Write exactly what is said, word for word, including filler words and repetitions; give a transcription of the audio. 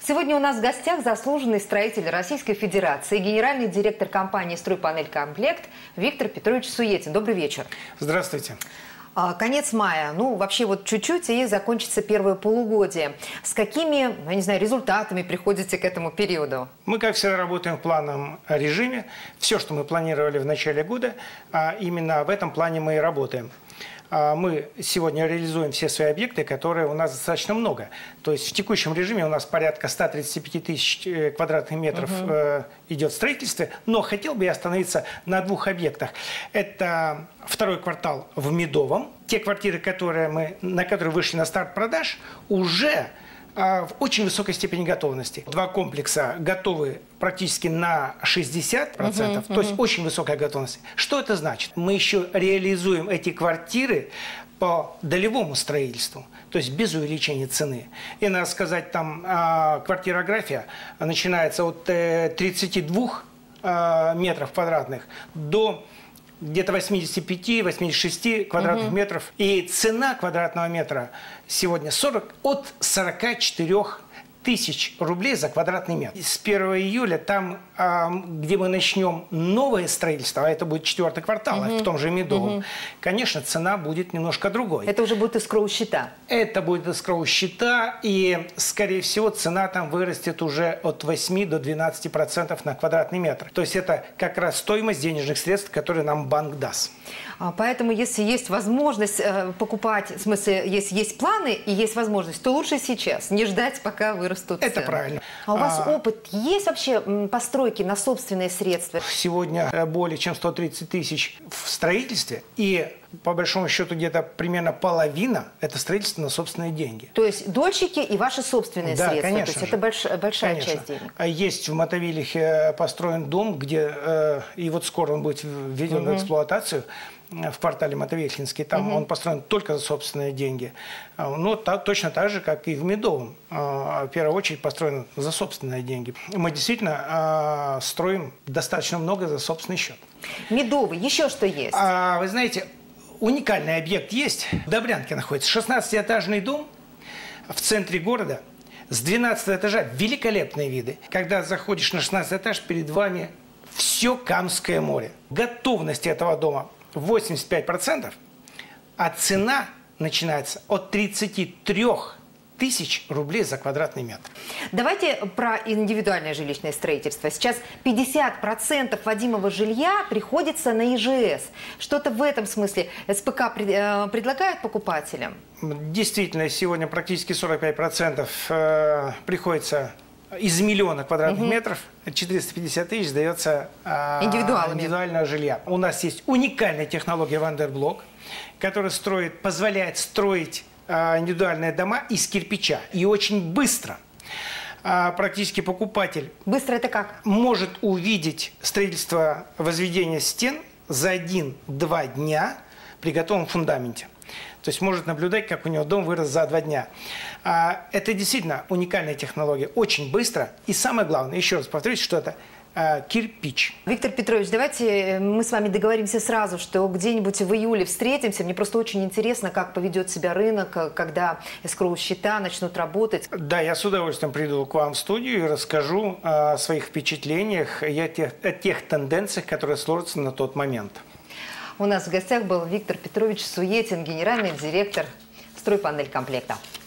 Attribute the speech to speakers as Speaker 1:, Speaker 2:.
Speaker 1: Сегодня у нас в гостях заслуженный строитель Российской Федерации, генеральный директор компании «Стройпанелькомплект» Виктор Петрович Суетин. Добрый вечер.
Speaker 2: Здравствуйте.
Speaker 1: Конец мая, ну вообще вот чуть-чуть и закончится первое полугодие. С какими, я не знаю, результатами приходите к этому периоду?
Speaker 2: Мы, как всегда, работаем в плановом режиме. Все, что мы планировали в начале года, именно в этом плане мы и работаем. Мы сегодня реализуем все свои объекты, которые у нас достаточно много. То есть в текущем режиме у нас порядка ста тридцати пяти тысяч квадратных метров угу. э, идет в строительстве. Но хотел бы я остановиться на двух объектах. Это второй квартал в Медовом. Те квартиры, которые мы, на которые вышли на старт продаж, уже в очень высокой степени готовности. Два комплекса готовы практически на шестьдесят процентов, uh-huh, uh-huh. то есть очень высокая готовность. Что это значит? Мы еще реализуем эти квартиры по долевому строительству, то есть без увеличения цены. И надо сказать, там квартирография начинается от тридцати двух метров квадратных до где-то восьмидесяти пяти — восьмидесяти шести квадратных угу. метров. И цена квадратного метра сегодня сорок, от сорока четырёх тысяч рублей за квадратный метр. С первого июля там, где мы начнем новое строительство, а это будет четвертый квартал, угу. в том же Медовом, угу. конечно, цена будет немножко другой.
Speaker 1: Это уже будет эскроу-счета? Это
Speaker 2: будет эскроу-счета, и, скорее всего, цена там вырастет уже от восьми до двенадцати процентов на квадратный метр. То есть это как раз стоимость денежных средств, которые нам банк даст.
Speaker 1: Поэтому, если есть возможность покупать, в смысле, если есть планы и есть возможность, то лучше сейчас, не ждать, пока вырастут цены.
Speaker 2: Это правильно.
Speaker 1: А у вас а... опыт есть вообще постройки на собственные средства?
Speaker 2: Сегодня более чем сто тридцать тысяч в строительстве, и по большому счету где-то примерно половина – это строительство на собственные деньги.
Speaker 1: То есть дольщики и ваши собственные
Speaker 2: да,
Speaker 1: средства?
Speaker 2: Конечно
Speaker 1: То есть
Speaker 2: же.
Speaker 1: это больш, большая
Speaker 2: конечно.
Speaker 1: часть денег?
Speaker 2: Есть в Мотовилихе построен дом, где, э, и вот скоро он будет введен угу. в эксплуатацию, в квартале Мотовилихинский, там угу. он построен только за собственные деньги. Но так, точно так же, как и в Медовом. В первую очередь построен за собственные деньги. Мы действительно э, строим достаточно много за собственный счет.
Speaker 1: Медовый, еще что есть?
Speaker 2: А, вы знаете, уникальный объект есть. В Добрянке находится шестнадцатиэтажный дом в центре города. С двенадцатого этажа великолепные виды. Когда заходишь на шестнадцатый этаж, перед вами все Камское море. Готовность этого дома восемьдесят пять процентов, а цена начинается от тридцати трёх тысяч рублей за квадратный метр.
Speaker 1: Давайте про индивидуальное жилищное строительство. Сейчас пятьдесят процентов вводимого жилья приходится на ИЖС. Что-то в этом смысле СПК предлагает покупателям?
Speaker 2: Действительно, сегодня практически сорок пять процентов приходится из миллиона квадратных угу. метров, четыреста пятьдесят тысяч сдается а, индивидуального жилья. У нас есть уникальная технология Вандерблок, которая строит, позволяет строить а, индивидуальные дома из кирпича. И очень быстро. А, практически покупатель
Speaker 1: быстро это как?
Speaker 2: Может увидеть строительство возведения стен за один-два дня при готовом фундаменте. То есть может наблюдать, как у него дом вырос за два дня. А, это действительно уникальная технология, очень быстро. И самое главное, еще раз повторюсь, что это а, кирпич.
Speaker 1: Виктор Петрович, давайте мы с вами договоримся сразу, что где-нибудь в июле встретимся. Мне просто очень интересно, как поведет себя рынок, когда эскроу-счета начнут работать.
Speaker 2: Да, я с удовольствием приду к вам в студию и расскажу о своих впечатлениях и о тех, о тех тенденциях, которые сложатся на тот момент.
Speaker 1: У нас в гостях был Виктор Петрович Суетин, генеральный директор «Стройпанелькомплекта».